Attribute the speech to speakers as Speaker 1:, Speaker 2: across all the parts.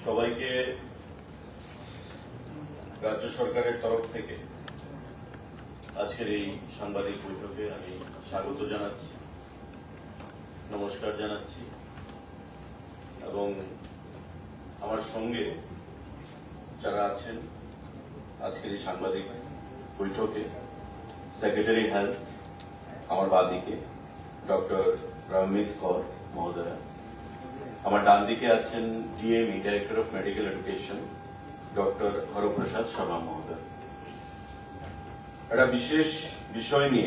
Speaker 1: সবাইকে রাজ্য সরকারের তরফ থেকে আজকের এই সাংবাদিক বৈঠকে আমি স্বাগত জানাচ্ছি, নমস্কার জানাচ্ছি এবং আমার সঙ্গে যারা আছেন আজকের এই সাংবাদিক বৈঠকে সেক্রেটারি হেলথ আমার বাদিকে ডক্টর রমিত কর মহোদয়া, আমার ডান দিকে আছেন DME director of medical education doctor Haraprasad Sharma মহোদয়। একটা বিশেষ বিষয় নিয়ে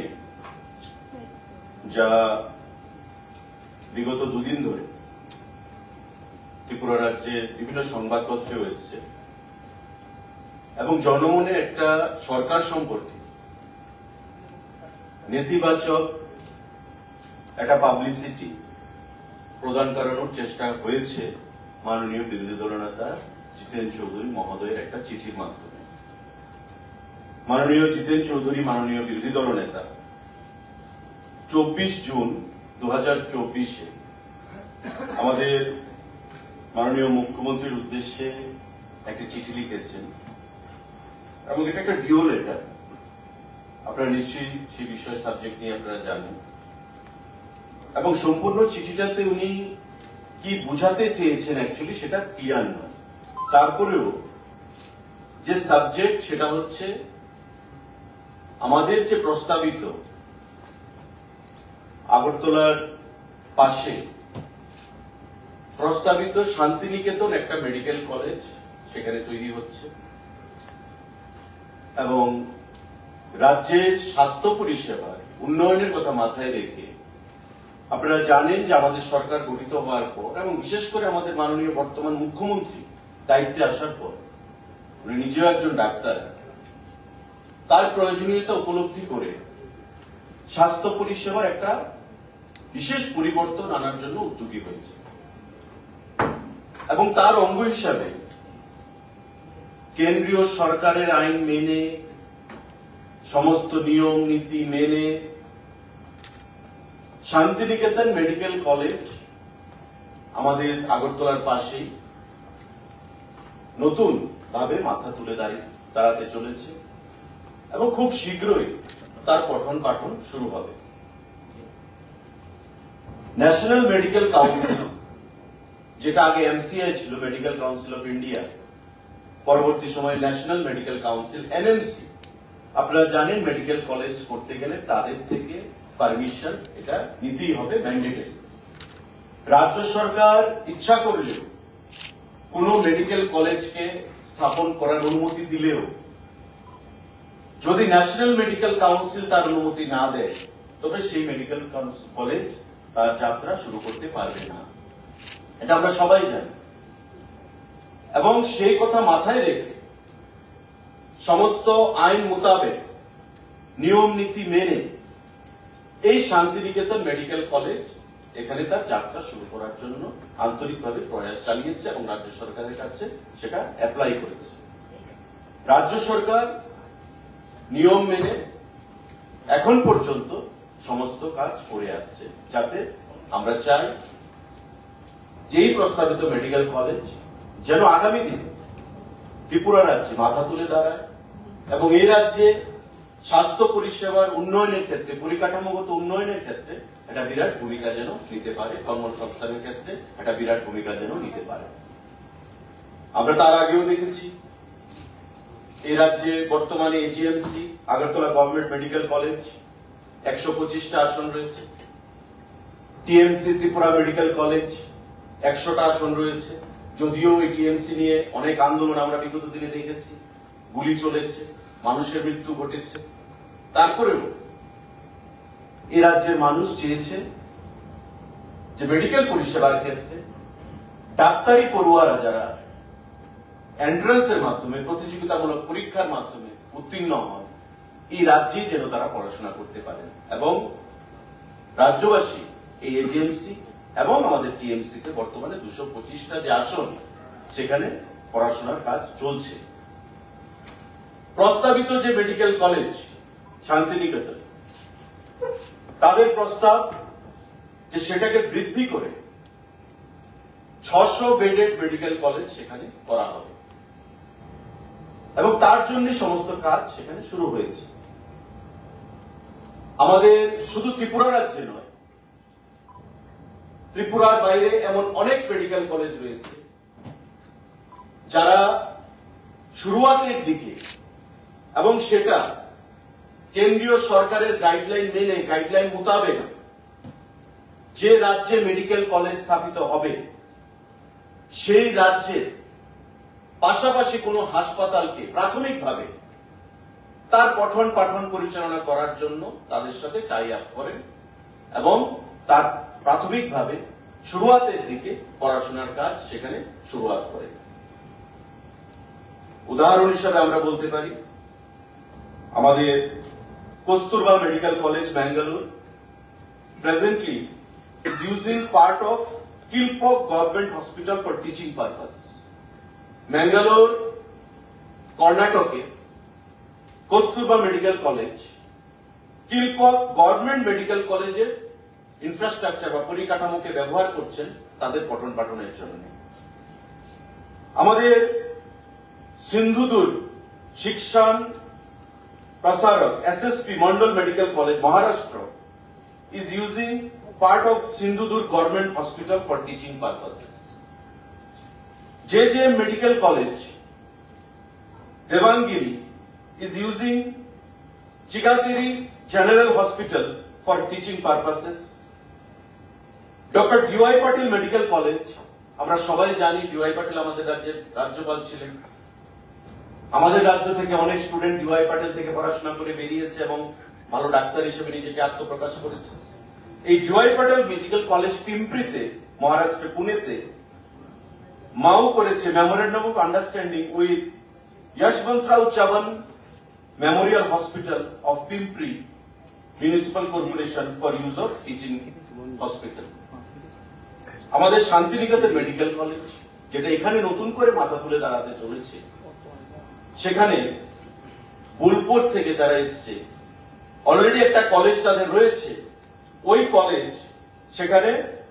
Speaker 1: যা বিগত দুদিন ধরে ত্রিপুরা রাজ্যের বিভিন্ন সংবাদপত্রেও এসছে এবং জনমনে একটা সরকার সম্পর্কে নেতিবাচক একটা পাবলিসিটি প্রদান করানোর চেষ্টা হয়েছে মাননীয় বিরোধী দলনেতা জিতেন চৌধুরী মহোদয়ের একটা চিঠির মাধ্যমে। মাননীয় জিতেন চৌধুরী মাননীয় বিরোধী দলনেতা 24 জুন 2024 আমাদের মাননীয় মুখ্যমন্ত্রীর উদ্দেশ্যে একটি চিঠি লিখেছেন এবং এটা একটা ডিও লেটার। আপনারা নিশ্চয়ই সেই বিষয় সাবজেক্ট নিয়ে আপনারা জানেন এবং সম্পূর্ণ চিঠিটাতে উনি কি বুঝাতে চেয়েছেন অ্যাকচুয়ালি সেটা ক্লিয়ার নয়। তারপরেও যে সাবজেক্ট সেটা হচ্ছে আমাদের যে প্রস্তাবিত আগরতলার পাশে প্রস্তাবিত শান্তিনিকেতন একটা মেডিকেল কলেজ সেখানে তৈরি হচ্ছে এবং রাজ্যের স্বাস্থ্য পরিষেবার উন্নয়নের কথা মাথায় রেখে আপনারা জানেন যে আমাদের সরকার গঠিত হওয়ার পর এবং বিশেষ করে আমাদের মাননীয় বর্তমান মুখ্যমন্ত্রী দায়িত্বে আসার পর উনি নিজেও একজন ডাক্তার, তার প্রয়োজনীয়তা উপলব্ধি করে স্বাস্থ্য পরিষেবার একটা বিশেষ পরিবর্তন আনার জন্য উদ্যোগী হয়েছে এবং তার অঙ্গ হিসাবে কেন্দ্রীয় সরকারের আইন মেনে সমস্ত নিয়ম নীতি মেনে শান্তিনিকেতন মেডিকেল কলেজ আমাদের আগরতলার পাশেই নতুন ভাবে মাথা তুলে দাঁড়াতে চলেছে এবং খুব শীঘ্রই তার পঠন পাঠন শুরু হবে। ন্যাশনাল মেডিকেল কাউন্সিল, যেটা আগে এমসিআই ছিল, মেডিকেল কাউন্সিল অফ ইন্ডিয়া, পরবর্তী সময়ে ন্যাশনাল মেডিকেল কাউন্সিল এনএমসি, আপনারা জানেন মেডিকেল কলেজ করতে গেলে তাদের থেকে পারমিশন এটা নিতেই হবে, ম্যান্ডেটরি। রাজ্য সরকার ইচ্ছা করলেও কোন মেডিকেল কলেজকে স্থাপন করার অনুমতি দিলেও যদি ন্যাশনাল মেডিকেল কাউন্সিল তার অনুমতি না দেয় তবে সেই মেডিকেল কলেজ তার যাত্রা শুরু করতে পারবে না, এটা আমরা সবাই জানি। এবং সেই কথা মাথায় রেখে সমস্ত আইন মোতাবেক নিয়ম নীতি মেনে এই শান্তিনিকেতন মেডিকেল কলেজ এখানে তার যাত্রা শুরু করার জন্য আন্তরিকভাবে প্রয়াস চালিয়েছে এবং রাজ্য সরকারের কাছে সেটা অ্যাপ্লাই করেছে। রাজ্য সরকার নিয়ম মেনে এখন পর্যন্ত সমস্ত কাজ করে আসছে, যাতে আমরা চাই যে এই প্রস্তাবিত মেডিকেল কলেজ যেন আগামী দিনে ত্রিপুরা রাজ্যে মাথা তুলে দাঁড়ায় এবং এই রাজ্যে স্বাস্থ্য পরিষেবার উন্নয়নের ক্ষেত্রে, পরিকাঠামোগত উন্নয়নের ক্ষেত্রে একটা বিরাট ভূমিকা যেন নিতে পারে, কর্মসংস্থানের ক্ষেত্রে একটা বিরাট ভূমিকা যেন নিতে পারে। আমরা তার আগেও দেখেছি এই রাজ্যে বর্তমানে AGMC Agartala government medical college 125টা আসন রয়েছে, টিএমসি ত্রিপুরা মেডিকেল কলেজ 100টা আসন রয়েছে। যদিও এই টিএমসি নিয়ে অনেক আন্দোলন আমরা বিগত দিনে দেখেছি, গুলি চলেছে, মানুষের মৃত্যু ঘটেছে, তারপরেও এই রাজ্যের মানুষ চেয়েছে যে মেডিকেল পরিষেবার ক্ষেত্রে ডাক্তারি পড়ুয়ারা যারা এন্ট্রান্সের মাধ্যমে, প্রতিযোগিতামূলক পরীক্ষার মাধ্যমে উত্তীর্ণ হয়, এই রাজ্যেই যেন তারা পড়াশোনা করতে পারেন এবং রাজ্যবাসী এই এজিএমসি এবং আমাদের টিএমসি তে বর্তমানে 225টা যে আসন সেখানে পড়াশোনার কাজ চলছে। প্রস্তাবিত যে মেডিকেল কলেজ শান্তিনিকেতন, তাদের প্রস্তাব যে সেটাকে বৃদ্ধি করে 600 বেডেড মেডিকেল কলেজ সেখানে করা হবে এবং তার জন্য সমস্ত কাজ সেখানে শুরু হয়েছে। আমাদের শুধু ত্রিপুরা রাজ্যে নয়, ত্রিপুরার বাইরে এমন অনেক মেডিকেল কলেজ রয়েছে যারা শুরুয়াতের দিকে এবং সেটা কেন্দ্রীয় সরকারের গাইডলাইন মেনে, গাইডলাইন মোতাবেক যে রাজ্যে মেডিকেল কলেজ স্থাপিত হবে সেই রাজ্যের পাশাপাশি কোনো হাসপাতালকে প্রাথমিকভাবে তার পঠন পাঠন পরিচালনা করার জন্য তাদের সাথে টাই আপ করেন এবং তার প্রাথমিকভাবে শুরুয়াতের দিকে পড়াশোনার কাজ সেখানে শুরুয়াত করেন। উদাহরণ হিসাবে আমরা বলতে পারি আমাদের Kasturba medical college Bangalore presently is using part of Kilpauk Government Hospital for teaching purpose. Mangalore, Karnataka, Kosturba Medical College, Kilpauk Government Medical College এর ইনফ্রাস্ট্রাকচার বা পরিকাঠামোকে ব্যবহার করছেন তাদের পঠন পাঠনের জন্য। আমাদের Sindhudurg Shikshan Prasarak SSP Mandal medical college Maharashtra is using part of Sindhudur Government Hospital for teaching purposes. JJM Medical College, Devangiri, is using Chigatiri General Hospital for teaching purposes. Dr. D.Y. Patil Medical College, আমরা সবাই জানি D.Y. Patil আমাদের রাজ্যের রাজ্যপাল ছিলেন। আমাদের রাজ্য থেকে অনেক স্টুডেন্ট D.Y. Patil থেকে পড়াশোনা করে বেরিয়েছে এবং ভালো ডাক্তার হিসেবে নিজেকে আত্মপ্রকাশ করেছে। এই D.Y. Patil মেডিকেল কলেজ পিম্পরিতে, মহারাষ্ট্রের পুনেতে মাও করেছে memorandum of understanding with Yashwantrao Chavan memorial hospital of Pimpri municipal corporation for use of teaching hospital. আমাদের শান্তিনিকেতন মেডিকেল কলেজ যেটা এখানে নতুন করে মাথা তুলে দাঁড়াতে চলেছে, সেখানে বোলপুর থেকে তারা এসছে, অলরেডি একটা কলেজ তাদের রয়েছে। ওই কলেজ সেখানে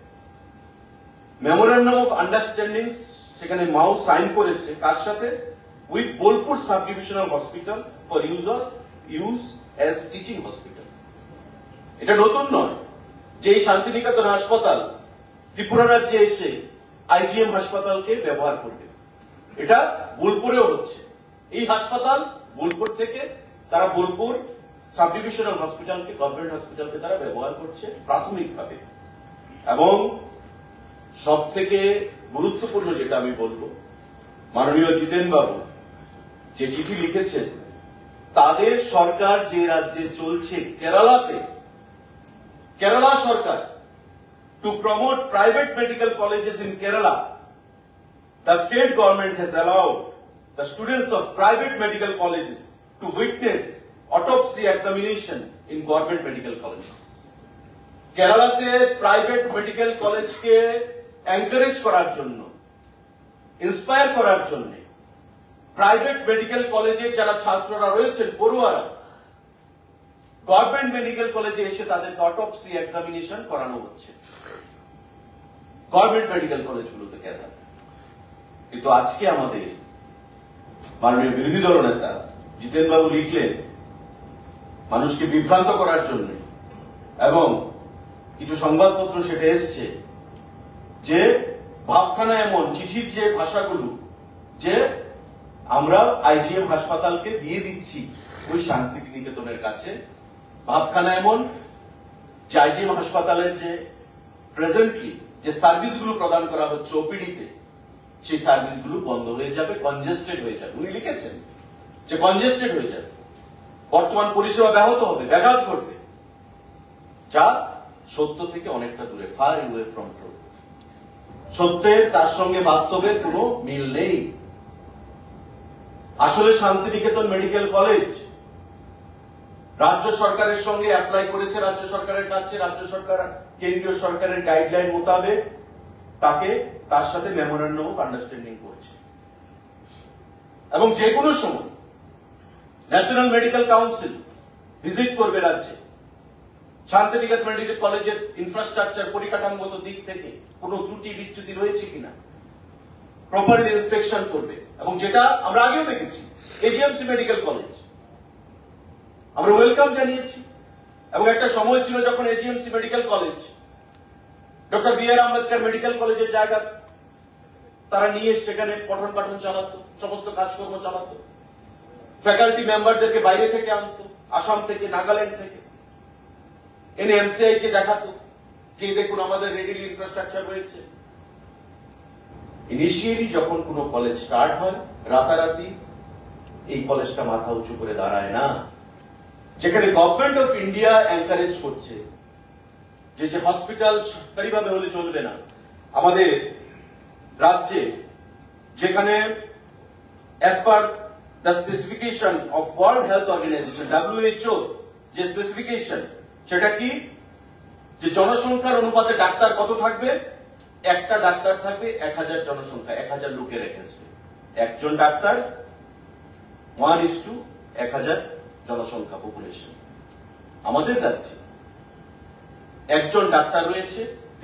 Speaker 1: মেমোরেন্ডাম অফ আন্ডারস্ট্যান্ডিং সেখানে মাও সাইন করেছে কার সাথে? With Bolpur sub divisional hospital for use as teaching hospital. এটা নতুন নয় যে এই শান্তিনিকেতন হাসপাতাল ত্রিপুরা রাজ্যে এসে IGM হাসপাতালকে ব্যবহার করবে, এটা বোলপুরেও হচ্ছে। এই হাসপাতাল বোলপুর থেকে তারা বোলপুর সাব ডিভিশনাল হসপিটালকে, গভর্নমেন্ট হসপিটালকে তারা ব্যবহার করছে প্রাথমিকভাবে। এবং সব থেকে গুরুত্বপূর্ণ যেটা আমি বলবো, মাননীয় জিতেন বাবু যে চিঠি লিখেছেন, তাদের সরকার যে রাজ্যে চলছে কেরালাতে, কেরালা সরকার to promote private medical colleges in Kerala, the state government has allowed the students of private medical colleges to witness autopsy examination in government medical colleges. কেরালাতে প্রাইভেট মেডিকেল কলেজকে এনকারেজ করার জন্য, ইন্সপায়ার করার জন্য প্রাইভেট মেডিকেল কলেজের যারা ছাত্ররা রয়েছেন, পড়ুয়ারা, গভর্নমেন্ট মেডিকেল কলেজে এসে তাদেরকে অটোপসি এক্সামিনেশন করানো হচ্ছে গভর্নমেন্ট মেডিকেল কলেজগুলোতে কেরালা। কিন্তু আজকে আমাদের মাননীয় বিরোধী দল নেতা জিতেন বাবু লিখলেন মানুষকে বিভ্রান্ত করার জন্য, এবং কিছু সংবাদপত্র সেটা এসছে যে ভাবখানা এমন চিঠির যে ভাষাগুলো, যে আমরা IGM হাসপাতালকে দিয়ে দিচ্ছি ওই শান্তিনিকেতনের কাছে, ভাবখানা এমন যে IGM হাসপাতালের যে প্রেজেন্টলি যে সার্ভিসগুলো প্রদান করা হচ্ছে ওপিডিতে, সেই সার্ভিসগুলো বন্ধ হয়ে যাবে, কনজেস্টেড হয়ে যাবে। উনি লিখেছেন যে কনজেস্টেড হয়ে যাবে, বর্তমান পরিষেবা ব্যাহত হবে, ব্যাঘাত ঘটবে, যা সত্য থেকে অনেকটা দূরে, ফার অ্যাওয়ে ফ্রম ট্রুথ। সত্যের তার সঙ্গে বাস্তবের কোনো মিল নেই। আসলে শান্তিনিকেতন মেডিকেল কলেজ রাজ্য সরকারের সঙ্গে অ্যাপ্লাই করেছে, রাজ্য সরকারের কাছে, রাজ্য সরকার কেন্দ্রীয় সরকারের গাইডলাইন মোতাবেক তাকে তার সাথে মেমোরেন্ডাম অফ আন্ডারস্ট্যান্ডিং করছে। এবং যে কোনো সময় ন্যাশনাল মেডিকেল কাউন্সিল ভিজিট করবে রাজ্যে, শান্তিনিকেতন মেডিকেল কলেজের ইনফ্রাস্ট্রাকচার পরিকাঠামোগত দিক থেকে কোনো ত্রুটি বিচ্যুতি রয়েছে কিনা প্রপারলি ইন্সপেকশন করবে। এবং যেটা আমরা আগেও দেখেছি এজিএমসি মেডিকেল কলেজ আমরা ওয়েলকাম জানিয়েছি, এবং একটা সময় ছিল যখন AGMC medical college doctor B R. Ambedkar medical কলেজের জায়গা তারা নিয়ে সেখানে পঠন পাঠন চালাতো, সমস্ত কাজকর্ম চালাতো, ফ্যাকাল্টি মেম্বারদেরকে বাইরে থেকে আনতো, আসাম থেকে, নাগাল্যান্ড থেকে এনে এমসিআই কে দেখাতো যে দেখুন আমাদের রেডিলি ইনফ্রাস্ট্রাকচার রয়েছে। ইনিশিয়ালি যখন কোনো কলেজ স্টার্ট হয় রাতারাতি এই কলেজটা মাথা উঁচু করে দাঁড়ায় না। যেখানে গভর্নমেন্ট অফ ইন্ডিয়া এনকারেজ করছে যে হসপিটাল সরকারিভাবে হলে চলবে না, আমাদের রাজ্যে যেখানে as per the specification of World Health Organization WHO যে স্পেসিফিকেশন সেটা কি, যে জনসংখ্যার অনুপাতে ডাক্তার কত থাকবে, একটা ডাক্তার থাকবে 1000 জনসংখ্যা, 1000 লোকের এগেইনস্টে একজন ডাক্তার 1:1000 জনসংখ্যা পপুলেশন। আমাদের রাজ্যে একজন ডাক্তার রয়েছে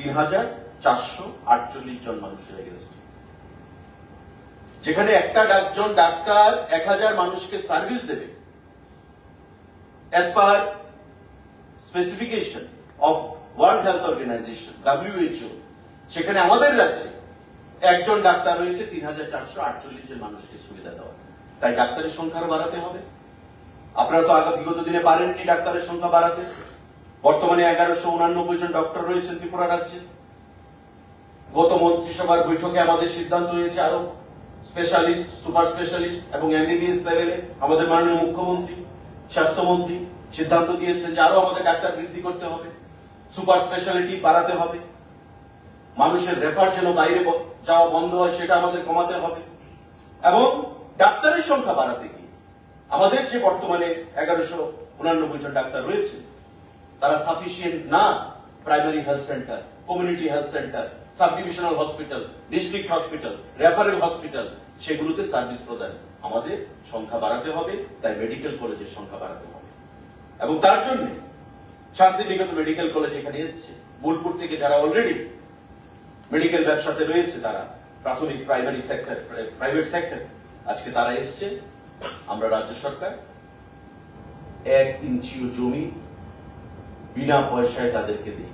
Speaker 1: 3448 জন মানুষের এগেইনস্টে। যেখানে একজন ডাক্তার 1000 মানুষকে সার্ভিস দেবে as per specification of World Health Organization WHO, সেখানে আমাদের রাজ্যে একজন ডাক্তার রয়েছে 3448 জন মানুষকে সুবিধা দেওয়া। তাই ডাক্তারের সংখ্যা আরো বাড়াতে হবে। আপনারা তো আগে বিগত দিনে পারেননি ডাক্তারের সংখ্যা বাড়াতে। বর্তমানে 1189 জন ডক্টর রয়েছেন ত্রিপুরা রাজ্যে। গত মন্ত্রিসভার বৈঠকে আমাদের সিদ্ধান্ত হয়েছে আরো স্পেশালিস্ট, সুপার স্পেশালিস্ট এবং MBBS লেভেলে আমাদের মাননীয় মুখ্যমন্ত্রী, স্বাস্থ্যমন্ত্রী সিদ্ধান্ত দিয়েছেন যে আরো আমাদের ডাক্তার বৃদ্ধি করতে হবে, সুপার স্পেশালিটি বাড়াতে হবে, মানুষের রেফার যেন বাইরে যাওয়া বন্ধ হয় সেটা আমাদের কমাতে হবে। এবং ডাক্তারের সংখ্যা বাড়াতে গিয়ে আমাদের যে বর্তমানে 1189 জন ডাক্তার রয়েছে তারা সাফিসিয়েন্ট না। Primary health centre, community health centre, sub divisional hospital, district hospital, referral hospital, সেগুলোতে সার্ভিস প্রদান আমাদের সংখ্যা বাড়াতে হবে। তাই মেডিকেল কলেজের সংখ্যা বাড়াতে হবে। এবং তার জন্য শান্তিনিকেতন মেডিকেল কলেজ এখানে এসেছে। বোলপুর থেকে যারা অলরেডি মেডিকেল ব্যবসাতে রয়েছে, তারা প্রাথমিক প্রাইমারি সেক্টর, প্রাইভেট সেক্টর, আজকে তারা এসছে। আমরা রাজ্য সরকার 1 ইঞ্চিও জমি বিনা পয়সায় তাদেরকে দিই,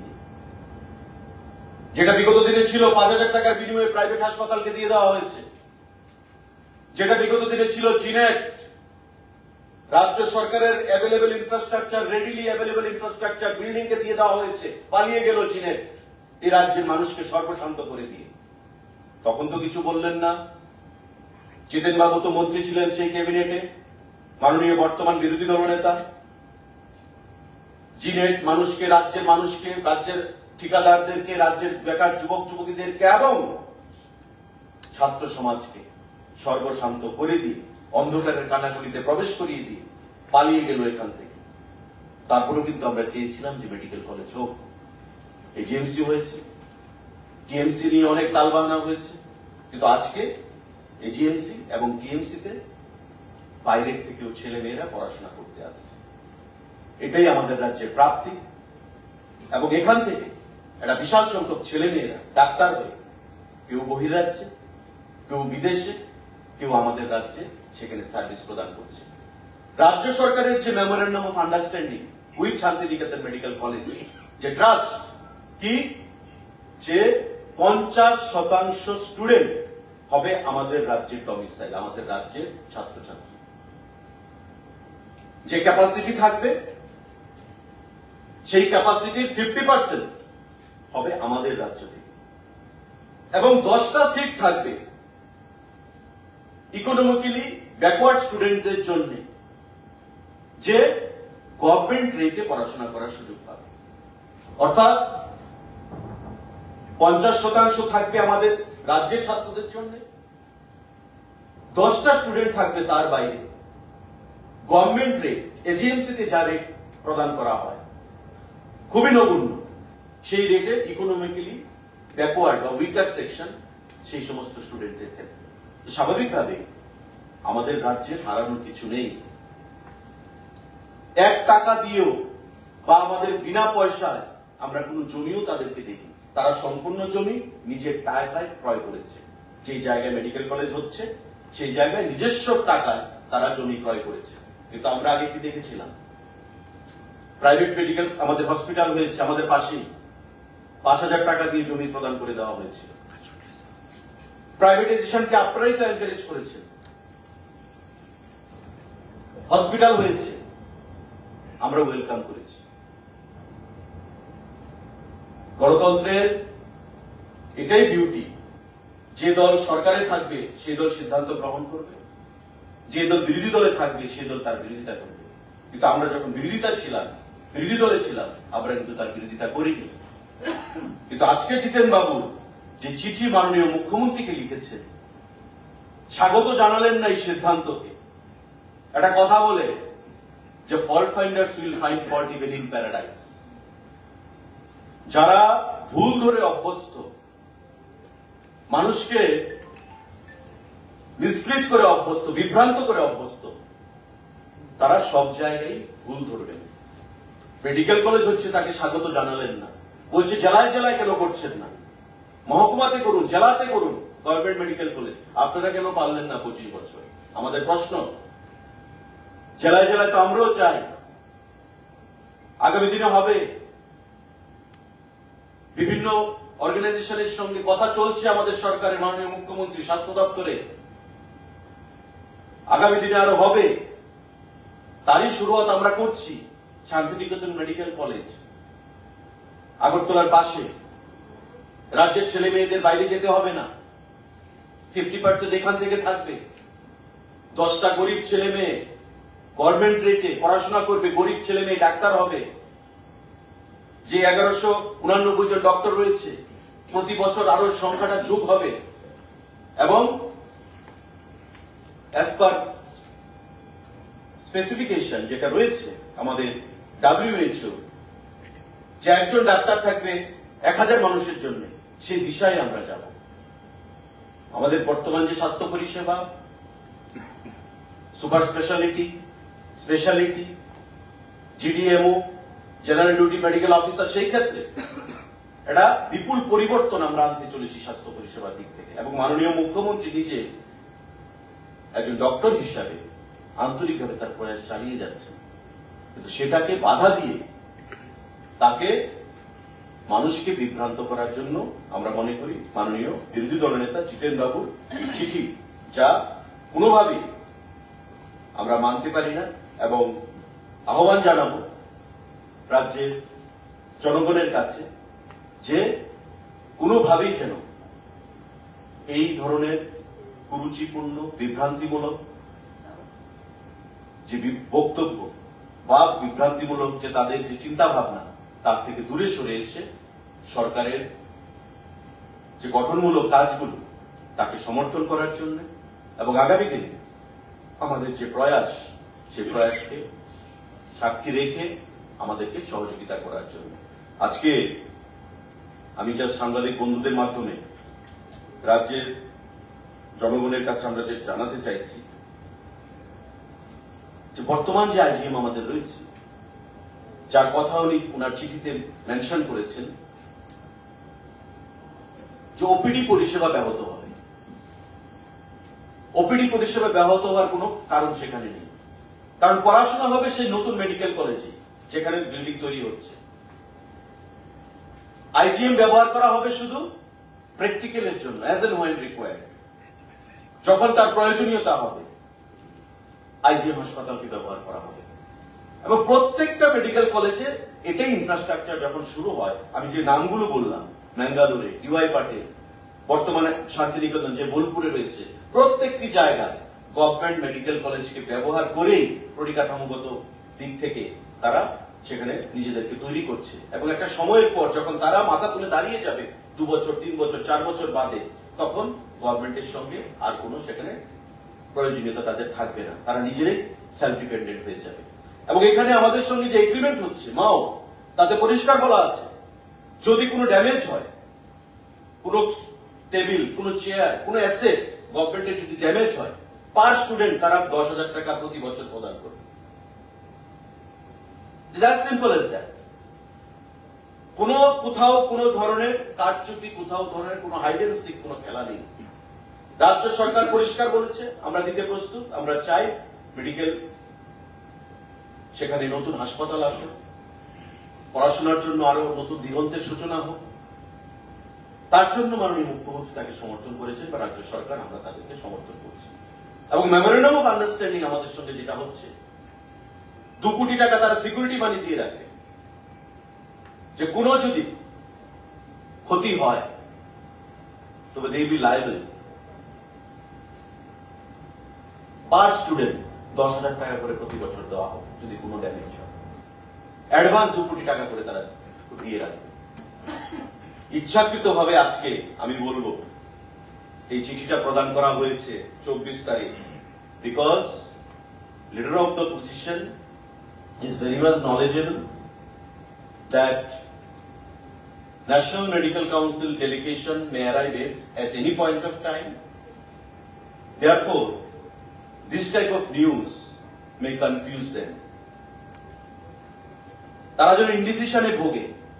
Speaker 1: যেটা বিগত দিনে ছিল 5000 টাকার বিনিময়ে প্রাইভেট হাসপাতালকে দিয়ে দেওয়া হয়েছে। যেটা বিগত দিনে ছিল জিনেট, রাজ্য সরকারের available infrastructure, readily available infrastructure building কে দিয়ে দেওয়া হয়েছে। পালিয়ে গেল জিনেট এই রাজ্যের মানুষকে সর্বশান্ত করে দিয়ে। তখন তো কিছু বললেন না। জিতেন বাবু তো মন্ত্রী ছিলেন সেই ক্যাবিনেটে, মাননীয় বর্তমান বিরোধী দলনেতা। জিনেট মানুষকে, রাজ্যের ঠিকাদারদেরকে, রাজ্যের বেকার যুবক যুবতীদেরকে এবং ছাত্র সমাজকে সর্বশান্ত করে দিয়ে অন্ধকারের কানাগলিতে প্রবেশ করিয়ে দিয়ে পালিয়ে গেল এখান থেকে। তারপরেও কিন্তু আমরা চেয়েছিলাম যে মেডিকেল কলেজ হোক। এজিএমসি হয়েছে, টিএমসি নিয়ে অনেক তালবান্না হয়েছে, কিন্তু আজকে এজিএমসি এবং টিএমসিতে বাইরের থেকেও ছেলে মেয়েরা পড়াশোনা করতে আসছে। এটাই আমাদের রাজ্যের প্রাপ্তি। এবং এখান থেকে একটা বিশাল সংখ্যক ছেলে মেয়েরা ডাক্তার হয়ে কেউ বহির্রাজ্যে, কেউ বিদেশে, কেউ আমাদের রাজ্যে সেখানে সার্ভিস প্রদান করছে। রাজ্য সরকারের যে memorandum of understanding with Santiniketan medical college, যে ট্রাস্ট কি, যে 50% স্টুডেন্ট হবে আমাদের রাজ্যের ডমিসাইল, আমাদের রাজ্যের ছাত্রছাত্রী। যে ক্যাপাসিটি থাকবে সেই ক্যাপাসিটির 50% হবে আমাদের রাজ্য থেকে। এবং 10টা সিট থাকবে ইকোনমিক্যালি ব্যাকওয়ার্ড স্টুডেন্টদের জন্য, যে গভর্নমেন্ট রেটে পড়াশোনা করার সুযোগ পাবে। অর্থাৎ 50% থাকবে আমাদের রাজ্যের ছাত্রদের জন্য, 10টা স্টুডেন্ট থাকবে তার বাইরে গভর্নমেন্ট রেট, এজিএমসিতে যা রেট প্রদান করা হয় খুবই নগণ্য, সেই রেটে ইকোনমিক্যালি ব্যাকওয়ার্ড বা উইকার সেকশন সেই সমস্ত স্টুডেন্টের ক্ষেত্রে। স্বাভাবিকভাবে আমাদের রাজ্যের হারানোর কিছু নেই। 1 টাকা দিয়েও বা আমাদের বিনা পয়সায় আমরা কোনো জমিও তাদেরকে দেখি। তারা সম্পূর্ণ জমি নিজের টাকায় ক্রয় করেছে। যেই জায়গায় মেডিকেল কলেজ হচ্ছে সেই জায়গায় নিজস্ব টাকায় তারা জমি ক্রয় করেছে। কিন্তু আমরা আগে কি দেখেছিলাম, প্রাইভেট মেডিকেল আমাদের হসপিটাল হয়েছে আমাদের পাশেই, 5,000 টাকা দিয়ে জমি প্রদান করে দেওয়া হয়েছিল। প্রাইভেটাইজেশনকে আপনারাই তো এনকারেজ করেছেন। হসপিটাল হয়েছে, আমরা ওয়েলকাম করেছি। গণতন্ত্রের এটাই বিউটি, যে দল সরকারে থাকবে সেই দল সিদ্ধান্ত গ্রহণ করবে, যে দল বিরোধী দলে থাকবে সেই দল তার বিরোধিতা করবে। কিন্তু আমরা যখন বিরোধী দলে ছিলাম আমরা কিন্তু তার বিরোধিতা করিনি। কিন্তু আজকে জিতেন বাবু যে চিঠি মাননীয় মুখ্যমন্ত্রীকে লিখেছেন, স্বাগত জানালেন না এই সিদ্ধান্তকে। একটা কথা বলে যে fault finders will find fault even in paradise. যারা ভুল ধরে অভ্যস্ত, মানুষকে মিসলিড করে অভ্যস্ত, বিভ্রান্ত করে অভ্যস্ত, তারা সব জায়গায় ভুল ধরবেন। মেডিকেল কলেজ হচ্ছে তাকে স্বাগত জানালেন না, বলছে জেলায় জেলায় কেন করছেন না, মহকুমাতে করুন, জেলাতে করুন গভর্নমেন্ট মেডিকেল কলেজ। আপনারা কেন পারলেন না 25 বছর? আমাদের প্রশ্ন। জেলায় জেলায় তো আমরাও চাই, আগামী দিনে হবে। বিভিন্ন অর্গানাইজেশনের সঙ্গে কথা চলছে আমাদের সরকারের মাননীয় মুখ্যমন্ত্রী স্বাস্থ্য দপ্তরে, আগামী দিনে আরো হবে। তারই শুরুয়াত আমরা করছি। শান্তিনিকেতন মেডিকেল কলেজ আগরতলার পাশে, রাজ্যের ছেলে মেয়েদের বাইরে যেতে হবে না, 50% এখান থেকে থাকবে। 10টা গরিব ছেলে মেয়ে গভর্নমেন্ট রেটে পড়াশোনা করবে, গরিব ছেলে মেয়ে ডাক্তার হবে। যে 1189 জন ডক্টর রয়েছে, প্রতি বছর আরো সংখ্যাটা যোগ হবে। এবং অ্যাজ পার স্পেসিফিকেশন যেটা রয়েছে আমাদের WHO, যে একজন ডাক্তার থাকবে 1000 মানুষের জন্য, সেই দিশায় আমরা যাব। আমাদের বর্তমান যে স্বাস্থ্য পরিষেবা, super speciality, GDMO, general duty medical officer, সেই ক্ষেত্রে এটা বিপুল পরিবর্তন আমরা আনতে চলেছি স্বাস্থ্য পরিষেবার দিক থেকে। এবং মাননীয় মুখ্যমন্ত্রী নিজে একজন ডক্টর হিসাবে আন্তরিকভাবে তার প্রয়াস চালিয়ে যাচ্ছেন। কিন্তু সেটাকে বাধা দিয়ে তাকে মানুষকে বিভ্রান্ত করার জন্য আমরা মনে করি মাননীয় বিরোধী দলনেতা জিতেন বাবুর চিঠি, যা কোনোভাবেই আমরা মানতে পারি না। এবং আহ্বান জানাবো রাজ্যের জনগণের কাছে যে কোনোভাবেই যেন এই ধরনের কুরুচিপূর্ণ, বিভ্রান্তিমূলক যে বক্তব্য বা বিভ্রান্তিমূলক যে তাদের যে চিন্তা ভাবনা, তার থেকে দূরে সরে এসে সরকারের যে গঠনমূলক কাজগুলো তাকে সমর্থন করার জন্য এবং আগামী দিনে আমাদের যে প্রয়াস, সেই প্রয়াসকে সাক্ষী রেখে আমাদেরকে সহযোগিতা করার জন্য। আজকে আমি যা সাংবাদিক বন্ধুদের মাধ্যমে রাজ্যের জনগণের কাছে আমরা যে জানাতে চাইছি, যে বর্তমান যে IGM আমাদের রয়েছে, যার কথা উনি ওনার চিঠিতে মেনশন করেছেন, যে ওপিডি পরিষেবা ব্যাহত হবে। ওপিডি পরিষেবা ব্যাহত হওয়ার কোনো কারণ সেখানে নেই, কারণ পড়াশোনা হবে সেই নতুন মেডিকেল কলেজে যেখানে বিল্ডিং তৈরি হচ্ছে। IGM ব্যবহার করা হবে শুধু প্র্যাকটিক্যালের জন্য, অ্যাজ এন্ড হোয়েন রিকোয়ার্ড, যখন তার প্রয়োজনীয়তা হবে IGM হাসপাতালকে ব্যবহার করা হবে। এবং প্রত্যেকটা মেডিকেল কলেজের এটাই ইনফ্রাস্ট্রাকচার যখন শুরু হয়, আমি যে নামগুলো বললাম, ম্যাঙ্গালোরে, DY পাটেল, বর্তমানে শান্তিনিকেতন যে বোলপুরে রয়েছে, প্রত্যেকটি জায়গায় গভর্নমেন্ট মেডিকেল কলেজকে ব্যবহার করেই পরিকাঠামোগত দিক থেকে তারা সেখানে নিজেদেরকে তৈরি করছে। এবং একটা সময়ের পর যখন তারা মাথা তুলে দাঁড়িয়ে যাবে 2 বছর, 3 বছর, 4 বছর বাদে, তখন গভর্নমেন্টের সঙ্গে আর কোনো সেখানে প্রয়োজনীয়তা তাদের থাকবে না, তারা নিজেরাই সেলফ ডিপেন্ডেন্ট হয়ে যাবে। এবং এখানে আমাদের সঙ্গে যে এগ্রিমেন্ট হচ্ছে মাও, তাতে পরিষ্কার বলা আছে, যদি কোনো ড্যামেজ হয়, কোনো টেবিল, কোনো চেয়ার, কোনো অ্যাসেট গভর্নমেন্টের যদি ড্যামেজ হয়, পার স্টুডেন্ট তারা 10,000 টাকা প্রতি বছর প্রদান করবে। It's as simple as that. কোথাও কোনো ধরনের কারচুপি, কোথাও ধরনের কোনো হাইড এন্ড সিক কোনো খেলা নেই। রাজ্য সরকার পরিষ্কার বলেছে আমরা দিতে প্রস্তুত, আমরা চাই মেডিকেল সেখানে নতুন হাসপাতাল আসুক, পড়াশোনার জন্য আরো নতুন দিগন্তের সূচনা হোক। তার জন্য মাননীয় মুখ্যমন্ত্রী তাকে সমর্থন করেছেন বা রাজ্য সরকার আমরা তাদেরকে সমর্থন করছি। এবং মেমোরেন্ডাম অফ আন্ডারস্ট্যান্ডিং আমাদের সঙ্গে যেটা হচ্ছে, 2 কোটি টাকা তারা সিকিউরিটি মানি দিয়ে রাখে, যে কোনো যদি ক্ষতি হয় তবে they be liable per student 10,000 টাকা করে প্রতি বছর দেওয়া হবে যদি কোনো ড্যামেজ হয়। অ্যাডভান্স 2 কোটি টাকা করে তারা দিয়ে রাখে। ইচ্ছাকৃত ভাবে আজকে আমি বলবো এই চিঠিটা প্রদান করা হয়েছে 24 তারিখ, because leader of the position is very much knowledgeable that National Medical Council delegation may arrive at any point of time. Therefore, this type of news may confuse them. তারা যেন ইনডিসিশনে ভোগে,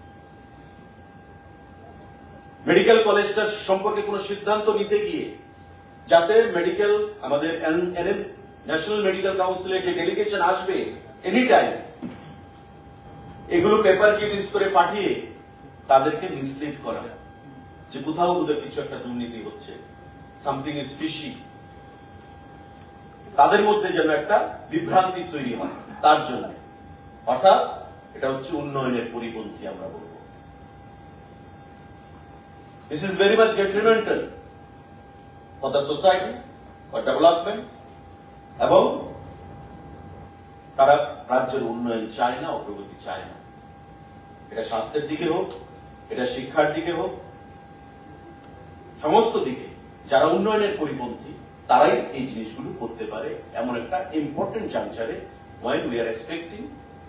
Speaker 1: মেডিকেল কলেজটা সম্পর্কে কোনো সিদ্ধান্ত নিতে গিয়ে যাতে মেডিকেল আমাদের ন্যাশনাল মেডিকেল কাউন্সিলের যে ডেলিগেশন আসবে এনি টাইম, এগুলো পেপার ক্লিপিংস করে পাঠিয়ে তাদেরকে মিসলিড করা, যে কোথাও কোথাও কিছু একটা দুর্নীতি হচ্ছে, সামথিং ইজ ফিশি, তাদের মধ্যে যেন একটা বিভ্রান্তি তৈরি হয়। তার জন্য অর্থাৎ এটা হচ্ছে উন্নয়নের পরিপন্থী আমরা বলব। This is very much detrimental for the society, for development, এবং তারা রাজ্যের উন্নয়ন চায় না, অগ্রগতি চায় না। এটা স্বাস্থ্যের দিকে হোক, এটা শিক্ষার দিকে হোক, সমস্ত দিকে যারা উন্নয়নের পরিপন্থী তারাই এই জিনিসগুলো করতে পারে। এমন একটা ইম্পর্টেন্ট জাংচারে when we are expecting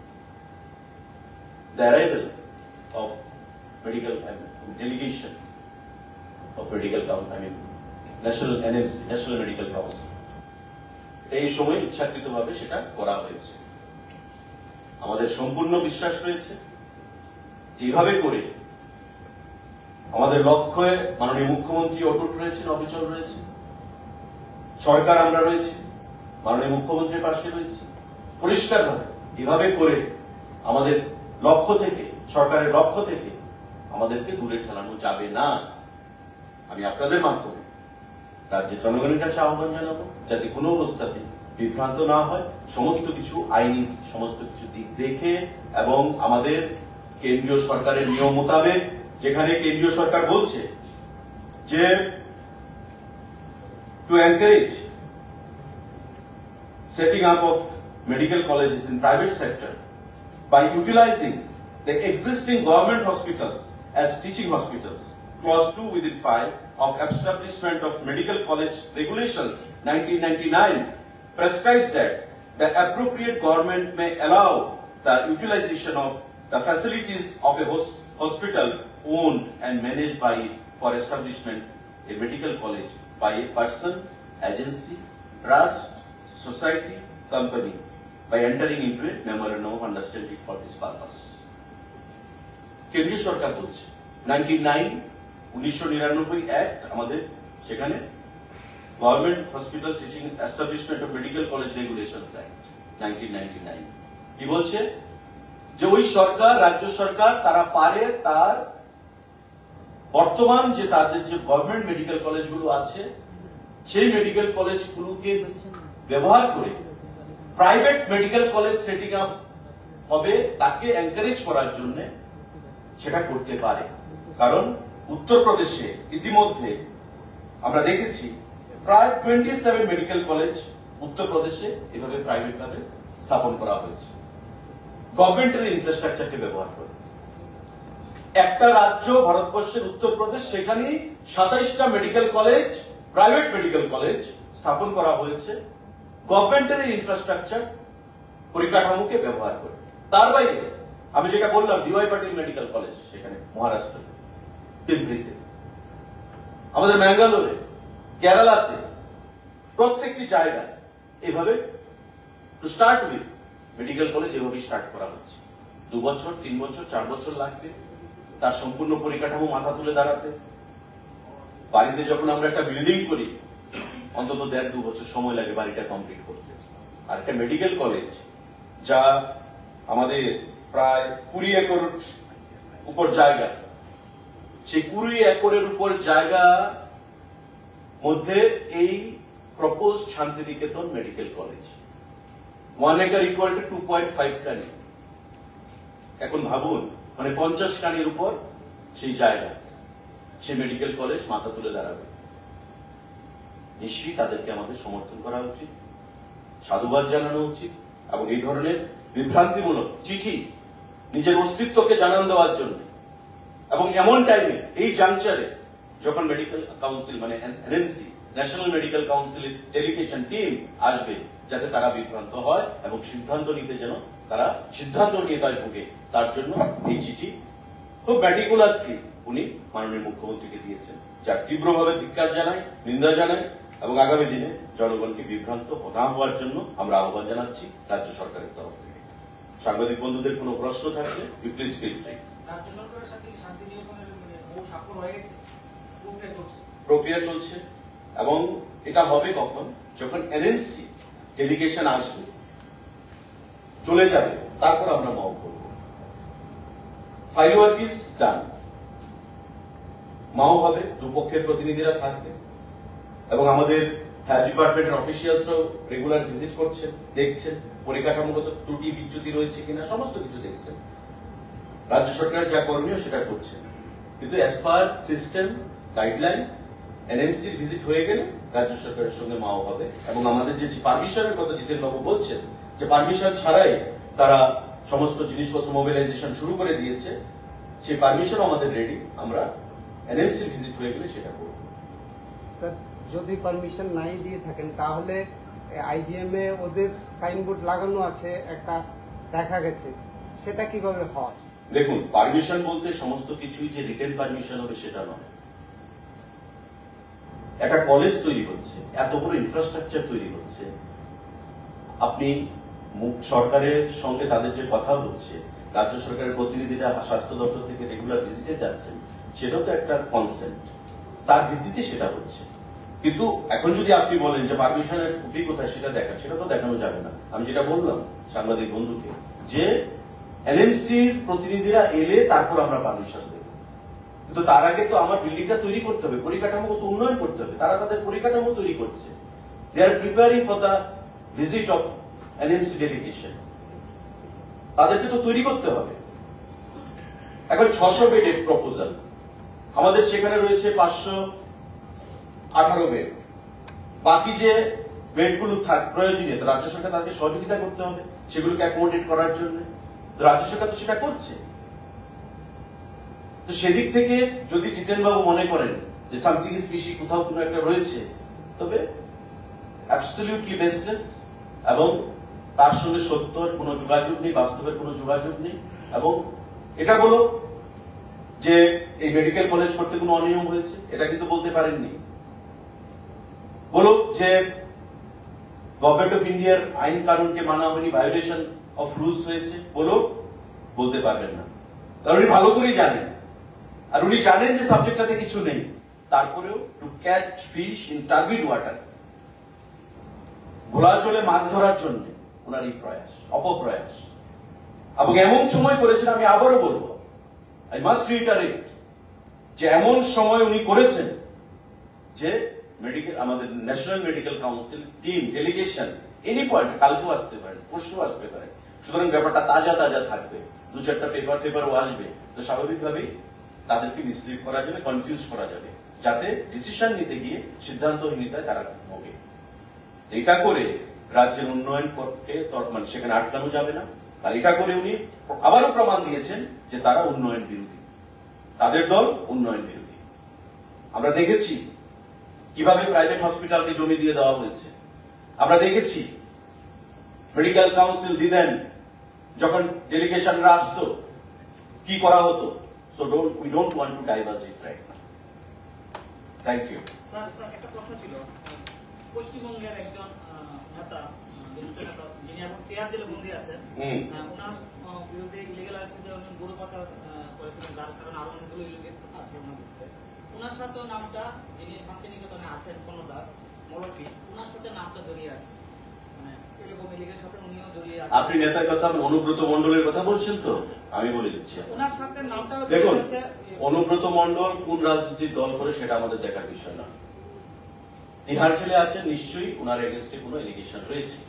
Speaker 1: the arrival of medical delegation of medical council, I mean national NMC, National Medical Council, এই সময় ইচ্ছাকৃতভাবে সেটা করা হয়েছে। আমাদের সম্পূর্ণ বিশ্বাস রয়েছে যেভাবে করে আমাদের লক্ষ্যে মাননীয় মুখ্যমন্ত্রী অটুট রয়েছেন, অবিচল রয়েছে, সরকার আমরা রয়েছি, মাননীয় মুখ্যমন্ত্রীর পাশে রয়েছে, পরিষ্কারভাবে এভাবে করে আমাদের লক্ষ্য থেকে, সরকারের লক্ষ্য থেকে আমাদেরকে দূরে ঠেলানো যাবে না। আমি আপনাদের মাধ্যমে রাজ্যের জনগণের কাছে আহ্বান জানাবো যাতে কোনো অবস্থাতে বিভ্রান্ত না হয়, সমস্ত কিছু আইনি সমস্ত কিছু দিক দেখে এবং আমাদের কেন্দ্রীয় সরকারের নিয়ম মোতাবেক, যেখানে কেন্দ্রীয় সরকার বলছে যে to encourage setting up of medical colleges in private sector by utilizing the existing government hospitals as teaching hospitals. Clause 2 within 5 of Establishment of Medical College Regulations 1999 prescribes that the appropriate government may allow the utilization of the facilities of a hospital owned and managed by it for establishment a medical college by a person, agency, trust, society, company by entering into a memorandum of understanding for this purpose. কেন্দ্রীয় সরকার বলছে 1999 act আমাদের সেখানে government hospital teaching establishment of medical college regulations act 1999 কি বলছে যে ওই সরকার, রাজ্য সরকার তারা পারে তার বর্তমান যে তাদের যে গভর্নমেন্ট মেডিকেল কলেজগুলো আছে সেই মেডিকেল কলেজগুলোকে ব্যবহার করে private medical college setting up হবে, তাকে এনকারেজ করার জন্য সেটা করতে পারে। কারণ উত্তরপ্রদেশে ইতিমধ্যে আমরা দেখেছি প্রায় 27 মেডিকেল কলেজ উত্তরপ্রদেশে এভাবে প্রাইভেট ভাবে স্থাপন করা হয়েছে গভর্নমেন্টের ইনফ্রাস্ট্রাকচারকে ব্যবহার করে। একটা রাজ্য ভারতবর্ষের উত্তরপ্রদেশ, সেখানে 27টা medical college, private medical college স্থাপন করা হয়েছে গভর্নমেন্টের ইনফ্রাস্ট্রাকচার পরিকাঠামোকে ব্যবহার করে। তার বাইরে আমি যেটা বললাম ডিওয়াই পাটিল মেডিকেল কলেজ সেখানে মহারাষ্ট্রে, পিম্পরিতে, আমাদের ম্যাঙ্গালোরে, কেরালাতে, প্রত্যেকটি জায়গায় এভাবে to start with medical college এভাবে স্টার্ট করা হচ্ছে। 2 বছর, 3 বছর, 4 বছর লাগবে, তার সম্পূর্ণ পরিকাঠামো মাথা তুলে দাঁড়াতে। বাড়িতে যখন আমরা একটা বিল্ডিং করি অন্তত 1.5-2 বছর সময় লাগে বাড়িটা কমপ্লিট করতে। আর একটা মেডিকেল কলেজ যা আমাদের প্রায় 20 একর উপর জায়গা, সেই 20 একরের উপর জায়গা মধ্যে এই proposed Santiniketan medical college 1 acre equal to 2.5 কানি। এখন ভাবুন, মানে 50 কানির উপর সেই জায়গা, সেই মেডিকেল কলেজ মাথা তুলে দাঁড়াবে। নিশ্চয়ই তাদেরকে আমাদের সমর্থন করা উচিত, সাধুবাদ জানানো উচিত, এবং এই ধরনের বিভ্রান্তিমূলক চিঠি নিজের অস্তিত্বকে জানান দেওয়ার জন্য, এবং এমন টাইমে এই জাংচারে যখন মেডিকেল কাউন্সিল মানে এনএমসি ন্যাশনাল মেডিকেল কাউন্সিলের ডেলিগেশন টিম আসবে, যাতে তারা বিভ্রান্ত হয় এবং সিদ্ধান্ত নিতে যেন তারা সিদ্ধান্ত নিয়ে তাই ভোগে, তার জন্য এই চিঠি খুব ম্যাটিকুলাসলি উনি মাননীয় মুখ্যমন্ত্রীকে দিয়েছেন, যার তীব্রভাবে ধিক্কার জানাই, নিন্দা জানাই, এবং আগামী দিনে জনগণকে বিভ্রান্ত না হওয়ার জন্য আমরা আহ্বান জানাচ্ছি রাজ্য সরকারের তরফ থেকে। সাংবাদিক বন্ধুদের কোনো প্রশ্ন থাকলে প্লিজ ফিল ফ্রি।
Speaker 2: রাজ্য সরকারের সাথে শান্তিনিকেতনের বহু স্বাক্ষর হয়ে গেছে,
Speaker 1: প্রক্রিয়া চলছে, এবং এটা হবে কখন, যখন এনএমসি ডেলিগেশন আসবে, চলে যাবে, তারপর আমরা মব করব। ফাইল ওয়ার্ক ইজ ডান, মাও হবে, দুপক্ষের প্রতিনিধিরা থাকবে, এবং আমাদের ডিপার্টমেন্টের অফিসিয়ালসরাও রেগুলার ভিজিট করছেন, দেখছেন পরিকাঠামোগত ত্রুটি বিচ্যুতি রয়েছে কিনা, সমস্ত কিছু দেখছেন। রাজ্য সরকার যা করণীয় সেটা করছে, কিন্তু অ্যাজ পার সিস্টেম গাইডলাইন এনএমসির ভিজিট হয়ে গেলে রাজ্য সরকারের সঙ্গে মাও হবে, এবং আমাদের যে পারমিশনের কথা জিতেন বাবু বলছেন, যে পারমিশন ছাড়াই তারা সমস্ত জিনিসপত্র মোবিলাইজেশন শুরু করে দিয়েছে, সেই পারমিশন আমাদের রেডি, আমরা এনএমসির ভিজিট হয়ে গেলে সেটা করব।
Speaker 3: স্যার, যদি পারমিশন নাই দিয়ে থাকেন তাহলে আইজিএম এ ওদের সাইনবোর্ড লাগানো আছে একটা, দেখা গেছে, সেটা কিভাবে হয়?
Speaker 1: দেখুন, পারমিশন বলতে সমস্ত কিছুই যে রিটেন পারমিশন হবে সেটা নয়। একটা কলেজ তৈরি হচ্ছে, এত বড় ইনফ্রাস্ট্রাকচার তৈরি হচ্ছে, আপনি সরকারের সঙ্গে তাদের যে কথা হচ্ছে, রাজ্য সরকারের প্রতিনিধিরা স্বাস্থ্য দপ্তর থেকে রেগুলার ভিজিটে যাচ্ছেন, সেটাও তো একটা কনসেন্ট, তার ভিত্তিতে সেটা হচ্ছে। কিন্তু এখন যদি আপনি বলেন যে পারমিশনের কপি কোথায় সেটা দেখা, সেটা তো দেখানো যাবে না। আমি যেটা বললাম সাংবাদিক বন্ধুকে, যে এনএমসির প্রতিনিধিরা এলে তারপর আমরা পারমিশন দেব, কিন্তু তার আগে তো আমার বিল্ডিংটা তৈরি করতে হবে, পরিকাঠামোগত উন্নয়ন করতে হবে। তারা তাদের পরিকাঠামো তৈরি করছে, they are preparing for the visit of NMC delegation, তাদেরকে তো তৈরি করতে হবে। এখন 600 বেডের প্রপোজাল, আমাদের সেখানে রয়েছে 518 বেড, বাকি যে বেডগুলো প্রয়োজনীয়, রাজ্য সরকার তাদেরকে সহযোগিতা করতে হবে সেগুলোকে অ্যাকোমোডেট করার জন্য, রাজ্য সরকার তো সেটা করছে। তো সেদিক থেকে যদি জিতেন বাবু মনে করেন যে সামথিং ইজ ফিশি, কোথাও কোনো একটা রয়েছে, তবে অ্যাবসলিউটলি বেসলেস, এবং তার সঙ্গে সত্যের কোনো যোগাযোগ নেই, বাস্তবের কোনো যোগাযোগ নেই। এবং এটা বলো যে এই মেডিকেল কলেজ করতে কোনো অনিয়ম হয়েছে, এটা কিন্তু বলতে পারেননি। বলো যে গভর্নমেন্ট অফ ইন্ডিয়ার আইন কানুনকে মানা হয়নি, ভায়োলেশন অফ রুলস হয়েছে, বলো, বলতে পারবেন না। কারণ উনি ভালো করেই জানেন, আর উনি জানেন যে সাবজেক্টটাতে কিছু নেই, তারপরেও to catch fish in turbid water, ঘোলা জলে মাছ ধরার জন্য ওনার এই প্রয়াস, অপপ্রয়াস। এবং এমন সময় করেছেন, আমি আবারও বলবো, আই মাস্ট রিটারেট, যে এমন সময় উনি করেছেন যে মেডিকেল, আমাদের national medical council team delegation any point, কালকেও আসতে পারে, পরশু আসতে পারে, সুতরাং ব্যাপারটা তাজা তাজা থাকবে, 2-4টা পেপারও আসবে, তো স্বাভাবিকভাবেই তাদেরকে মিসলিড করা যাবে, কনফিউজ করা যাবে, যাতে ডিসিশন নিতে গিয়ে সিদ্ধান্তহীনতায় তারা ভোগে। এটা করে রাজ্যের উন্নয়ন করতে মানে সেখানে আটকানো যাবে না। আর এটা করে উনি আবারও প্রমাণ দিয়েছেন যে তারা উন্নয়ন বিরোধী, তাদের দল উন্নয়ন বিরোধী। আমরা দেখেছি কিভাবে প্রাইভেট হসপিটালকে জমি দিয়ে দেওয়া হয়েছে, আমরা দেখেছি মেডিকেল কাউন্সিল দিলেন যখন ডেলিগেশনরা আসতো কি করা হতো। So we don't want to diverge it right now. Thank you.
Speaker 2: Sir, একটা প্রশ্ন ছিল, পশ্চিমবঙ্গের একজন নেতা, যিনি এখন 13 জেলে বন্দী আছেন, ওনার বিরুদ্ধে ইলিগাল আছে যে উনি গরু পাচার করেছিলেন, যার কারণে আরো অনেকগুলো ইলিগাল আছে ওনার বিরুদ্ধে। ওনার সাথেও নামটা, যিনি শান্তিনিকেতনে আছেন কর্ণধার মলকি, ওনার সাথে নামটা জড়িয়ে আছে, মানে এরকম ইলিগালের সাথে উনিও জড়িয়ে আছে।
Speaker 1: আপনি নেতার কথা, অনুব্রত মণ্ডলের কথা বলছেন তো? আমি বলে দিচ্ছি,
Speaker 2: ওনার সাথে নামটা
Speaker 1: দেখুন,
Speaker 2: জড়িয়ে আছে।
Speaker 1: অনুব্রত মণ্ডল কোন রাজনৈতিক দল করে সেটা আমাদের দেখার বিষয় না। তিহার জেলে আছেন, নিশ্চয়ই ওনার এগেনস্টে কোনো এলিগেশন রয়েছে।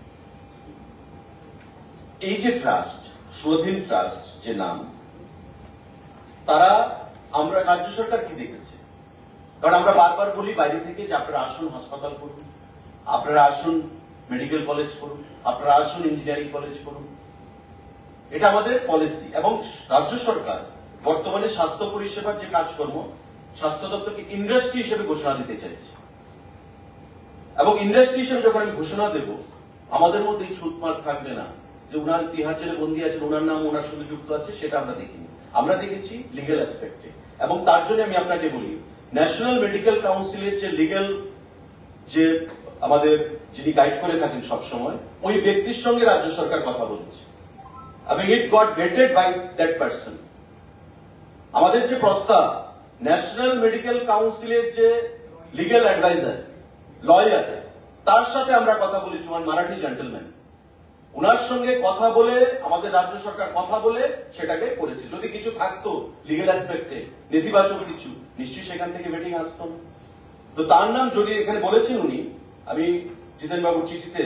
Speaker 1: এই যে ট্রাস্ট, স্বাধীন ট্রাস্ট যে নাম, তারা, আমরা রাজ্য সরকার কি দেখেছে? কারণ আমরা বারবার বলি বাইরে থেকে যে আপনারা আসুন হাসপাতাল করুন, আপনারা আসুন মেডিকেল কলেজ করুন, আপনারা আসুন ইঞ্জিনিয়ারিং কলেজ করুন, এটা আমাদের পলিসি। এবং রাজ্য সরকার বর্তমানে স্বাস্থ্য পরিষেবার যে কাজকর্ম, স্বাস্থ্য দপ্তরকে ইন্ডাস্ট্রি হিসেবে ঘোষণা দিতে চাইছে। এবং ইন্ডাস্ট্রি হিসেবে যখন আমি ঘোষণা দেব, আমাদের মধ্যে এই ছুটমার থাকবে না যে উনার তিহার জেলে বন্দী আছেন, ওনার নাম ওনার সঙ্গে যুক্ত আছে, সেটা আমরা দেখিনি। আমরা দেখেছি লিগ্যাল অ্যাসপেক্টে। এবং তার জন্য আমি আপনাকে বলি, ন্যাশনাল মেডিকেল কাউন্সিলের যে লিগ্যাল, যে আমাদের যিনি গাইড করে থাকেন সবসময়, ওই ব্যক্তির সঙ্গে রাজ্য সরকার কথা বলেছে এবং it got vetted by that person. আমাদের যে প্রস্তাব, ন্যাশনাল মেডিকেল কাউন্সিলের যে লিগ্যাল অ্যাডভাইজার, লয়ার, তার সাথে আমরা কথা বলেছি, ওয়ান মারাঠি জেন্টলম্যান, ওনার সঙ্গে কথা বলে, আমাদের রাজ্য সরকার কথা বলে সেটাকে করেছে। যদি কিছু থাকতো লিগ্যাল অ্যাসপেক্টে নেতিবাচক কিছু, নিশ্চয়ই সেখান থেকে ভেটিং আসতো না। তো তার নাম জড়িয়ে এখানে বলেছেন উনি। আমি জিতেন বাবুর চিঠিতে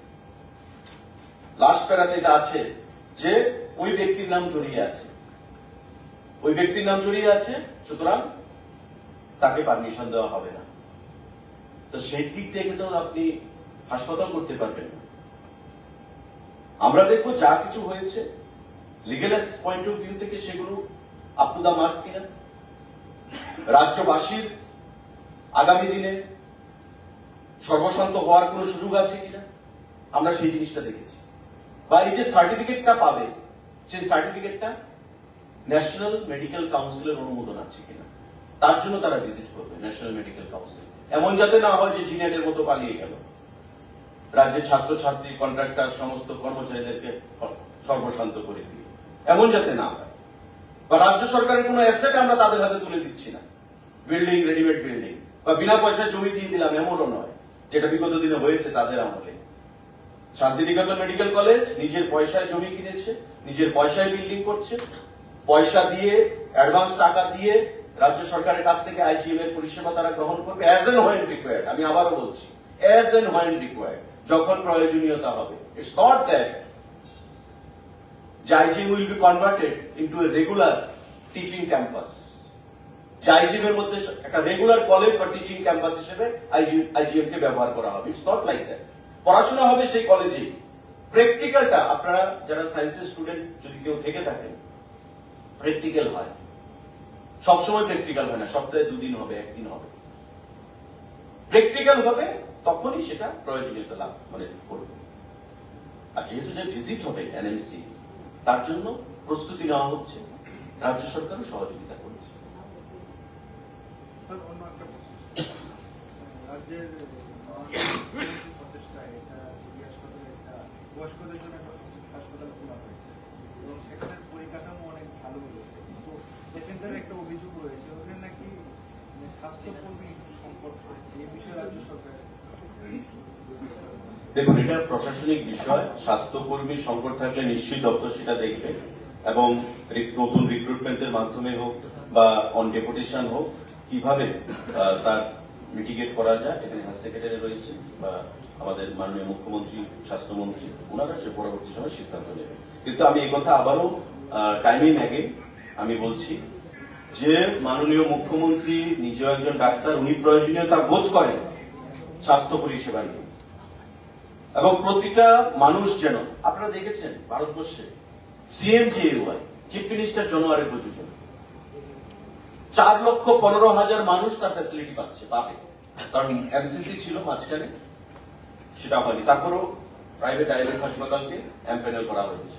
Speaker 1: লাস্ট প্যারাতে এটা আছে যে ওই ব্যক্তির নাম জড়িয়ে আছে, ওই ব্যক্তির নাম জড়িয়ে আছে, সুতরাং তাকে পারমিশন দেওয়া হবে না। তো সেই দিক থেকে তো আপনি হাসপাতাল করতে পারবেন না। আমরা দেখবো যা কিছু হয়েছে লিগ্যাল পয়েন্ট অফ ভিউ থেকে সেগুলো আপ টু দা মার্ক কিনা, রাজ্যবাসীর আগামী দিনে সর্বশান্ত হওয়ার কোন সুযোগ আছে কিনা, আমরা সেই জিনিসটা দেখেছি। বা এই যে সার্টিফিকেটটা পাবে, সেই সার্টিফিকেটটা ন্যাশনাল মেডিকেল কাউন্সিলের অনুমোদন আছে কিনা, তার জন্য তারা ভিজিট করবে ন্যাশনাল মেডিকেল কাউন্সিল। এমন যাতে না হয় যে জিনেটের মতো পালিয়ে গেল, রাজ্যের ছাত্রছাত্রী, কন্ট্রাক্টর, সমস্ত কর্মচারীদেরকে সর্বশান্ত করে দিয়ে, এমন যাতে না হয়। বা রাজ্য সরকারের কোন অ্যাসেট আমরা তাদের হাতে তুলে দিচ্ছি না, বিল্ডিং, রেডিমেড বিল্ডিং, বা বিনা পয়সায় জমি দিয়ে দিলাম, এমনও নয়, যেটা বিগত দিনে হয়েছে তাদের আমলে। শান্তিনিকেতন মেডিকেল কলেজ নিজের পয়সায় জমি কিনেছে, নিজের পয়সায় বিল্ডিং করছে, পয়সা দিয়ে, অ্যাডভান্স টাকা দিয়ে রাজ্য সরকারের কাছ থেকে আইজিএম এর পরিষেবা তারা গ্রহণ করবে অ্যাজ এন্ড হোয়েন রিকোয়ার্ড। আমি আবারও বলছি, অ্যাজ এন্ড হোয়েন রিকোয়ার্ড, যখন প্রয়োজনীয়তা হবে। ইটস নট দ্যাট যে IGM will be converted into a regular teaching campus, যে আইজিএম এর মধ্যে একটা রেগুলার কলেজ বা টিচিং ক্যাম্পাস হিসেবে আইজিএম কে ব্যবহার করা হবে। It's not like that. পড়াশোনা হবে সেই কলেজে, প্র্যাকটিক্যালটা, আপনারা যারা সায়েন্সের স্টুডেন্ট যদি কেউ থেকে থাকেন, প্র্যাকটিক্যাল হয়, সবসময় প্র্যাকটিক্যাল হয় না, সপ্তাহে 2 দিন হবে, 1 দিন হবে, প্র্যাকটিক্যাল হবে, তখনই সেটা প্রয়োজনীয়তা লাভ করবে। আর যেহেতু যে ভিজিট হবে এনএমসি, তার জন্য প্রস্তুতি নেওয়া হচ্ছে, রাজ্য সরকারও সহযোগিতা করেছে।
Speaker 4: রাজ্যের প্রচেষ্টায় এটা হাসপাতালে একটা বয়স্কদের জন্য একটা হাসপাতাল খোলা হয়েছে এবং সেখানের পরিকাঠামো অনেক ভালো হয়েছে, কিন্তু পেশেন্টের একটা অভিযোগ রয়েছে ওখানে নাকি স্বাস্থ্যকর্মী সংকট রয়েছে। এই বিষয়ে রাজ্য সরকার,
Speaker 1: দেখুন, এটা প্রশাসনিক বিষয়। স্বাস্থ্যকর্মী সংকট থাকলে নিশ্চয়ই দপ্তর সেটা দেখবে এবং নতুন রিক্রুটমেন্টের মাধ্যমে হোক বা অন ডেপুটেশন হোক, কিভাবে তার মিটিগেট করা যায়। এখানে হেলথ সেক্রেটারি রয়েছে বা আমাদের মাননীয় মুখ্যমন্ত্রী, স্বাস্থ্যমন্ত্রী, ওনারা সে পরবর্তী সময় সিদ্ধান্ত নেবে। কিন্তু আমি এই কথা আবারও টাইমিং আগে আমি বলছি যে মাননীয় মুখ্যমন্ত্রী নিজেও একজন ডাক্তার, উনি প্রয়োজনীয়তা বোধ করেন স্বাস্থ্য পরিষেবা নিয়ে, এবং প্রতিটা মানুষ যেন, আপনারা দেখেছেন ভারতবর্ষে সিএমজিএওয়াই, চিফ মিনিস্টার জনোয়ারের প্রযোজন, 4,15,000 মানুষ তার ফ্যাসিলিটি পাবে। কারণ এমসিসি ছিল মাঝখানে, সেটা হয়নি, তারপরও প্রাইভেট আইএলএস হাসপাতালকে এমপ্যানেল করা হয়েছে।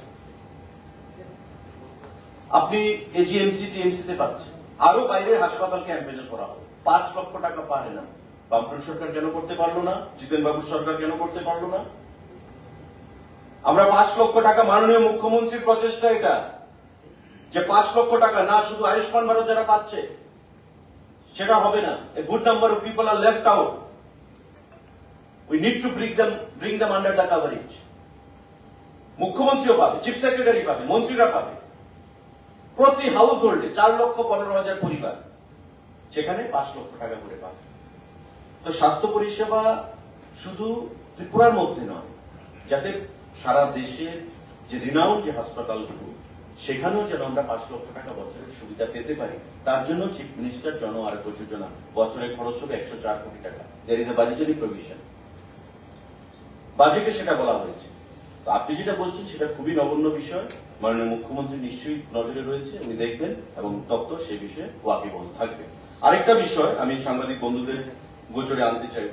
Speaker 1: আপনি এজিএমসি, টিএমসি তে পাচ্ছেন, আরো বাইরের হাসপাতালকে এমপ্যানেল করা হবে। 5 লক্ষ টাকা পারে না। বামফ্রন্ট সরকার কেন করতে পারলো না? জিতেন বাবুর সরকার কেন করতে পারলো না? আমরা 5 লক্ষ টাকা, মাননীয় মুখ্যমন্ত্রীর প্রচেষ্টা এটা, যে 5 লক্ষ টাকা না শুধু আয়ুষ্মান ভারত যারা পাচ্ছে সেটা হবে না। A good number of people are left out. We need to bring them under the coverage. মুখ্যমন্ত্রীও পাবে, চিফ সেক্রেটারি পাবে, মন্ত্রীরা পাবে। প্রতি হাউস হোল্ডে 4,15,000 পরিবার, সেখানে 5 লক্ষ টাকা করে পাবে। তো স্বাস্থ্য পরিষেবা শুধু ত্রিপুরার মধ্যে নয়, যাতে সারা দেশের যে রিনাউন্ড যে হাসপাতালগুলো, সেখানেও যেন আমরা 5 লক্ষ টাকা বছরের সুবিধা পেতে পারি, তার জন্য চিফ মিনিস্টার জন আরোগ্য যোজনা বছরে খরচ হবে 104 কোটি টাকা। There is a budgetary provision, বাজেটে সেটা বলা হয়েছে। তো আপনি যেটা বলছেন সেটা খুবই নগণ্য বিষয়, মাননীয় মুখ্যমন্ত্রী নিশ্চয়ই নজরে রয়েছে, উনি দেখবেন এবং দপ্তর সেই বিষয়ে ওয়াকিবহাল থাকবে। আরেকটা বিষয় আমি সাংবাদিক বন্ধুদের গোচরে আনতে চাইব,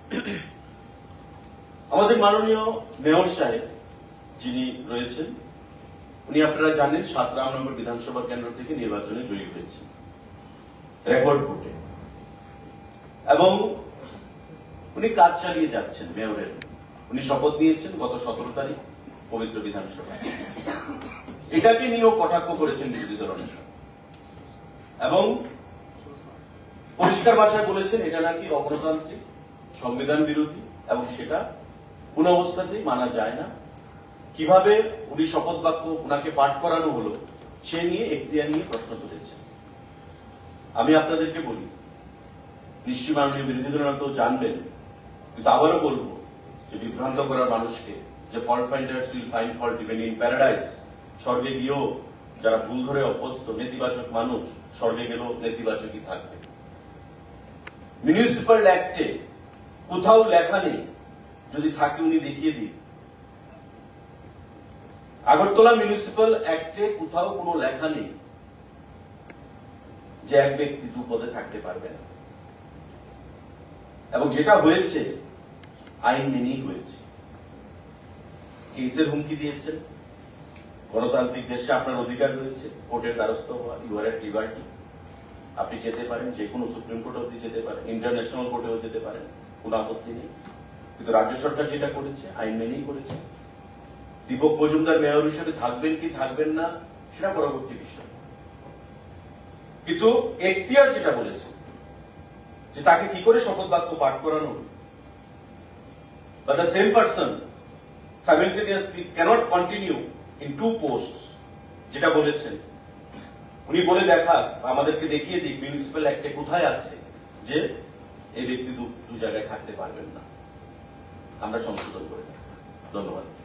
Speaker 1: আমাদের মাননীয় মেয়র সাহেব যিনি রয়েছেন, উনি আপনারা জানেন 7 রামনগর বিধানসভা কেন্দ্র থেকে নির্বাচনে জয়ী হয়েছেন রেকর্ড ভোটে, এবং উনি কাজ চালিয়ে যাচ্ছেন মেয়রের। উনি শপথ নিয়েছেন গত 17 তারিখ পবিত্র বিধানসভায়। এটাকে নিয়েও কটাক্ষ করেছেন বিরোধী দলনেতা এবং পরিষ্কার ভাষায় বলেছেন এটা নাকি অগণতান্ত্রিক, সংবিধান বিরোধী এবং সেটা কোন অবস্থাতেই মানা যায় না। কিভাবে উনি শপথ বাক্য ওনাকে পাঠ করানো হলো সে নিয়ে এখতিয়ার নিয়ে প্রশ্ন তুলেছেন। আমি আপনাদেরকে বলি, নিশ্চয়ই মাননীয় বিরোধী দলনেতা জানবেন, কিন্তু আবারও বলবো যে বিভ্রান্ত করার মানুষকে, যে fault finders will find fault even in paradise, স্বর্গে গিয়েও যারা ভুল ধরে অভ্যস্ত নেতিবাচক মানুষ স্বর্গে গেলেও নেতিবাচকই থাকবে। মিউনিসিপ্যাল অ্যাক্টে কোথাও লেখা নেই, যদি থাকে উনি দেখিয়ে দিন। আগরতলা মিউনিসিপ্যাল অ্যাক্টে কোথাও কোনো লেখা নেই যে এক ব্যক্তি 2 পদে থাকতে পারবে না, এবং যেটা হয়েছে আইন মেনেই হয়েছে। কেসের হুমকি দিয়েছেন, গণতান্ত্রিক দেশে আপনার অধিকার রয়েছে কোর্টের দ্বারস্থ হওয়া, ইউ আর এট লিবার্টি, আপনি যেতে পারেন, যে কোনো সুপ্রিম কোর্ট অব্দি যেতে পারেন, ইন্টারন্যাশনাল কোর্টেও যেতে পারেন, কোনো আপত্তি নেই। কিন্তু রাজ্য সরকার যেটা করেছে আইন মেনেই করেছে। দীপক মজুমদার মেয়র হিসেবে থাকবেন কি থাকবেন না সেটা পরবর্তী বিষয়, কিন্তু এখতিয়ার যেটা বলেছে যে তাকে কি করে শপথ বাক্য পাঠ করানো, but the same person simultaneously cannot continue in 2 posts, যেটা বলেছেন উনি বলে দেখা, আমাদেরকে দেখিয়ে দিক মিউনিসিপ্যাল অ্যাক্টে কোথায় আছে যে এই ব্যক্তি 2 জায়গায় থাকতে পারবেন না, আমরা সংশোধন করে। ধন্যবাদ।